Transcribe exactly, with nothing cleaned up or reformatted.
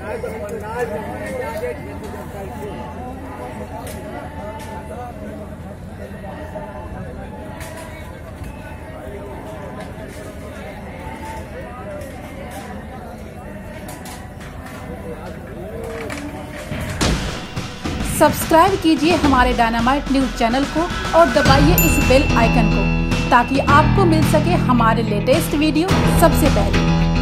Subscribe कीजिए हमारे dynamite news channel को और दबाइए इस बेल आइकन को ताकि आपको मिल सके हमारे लेटेस्ट वीडियो सबसे पहले।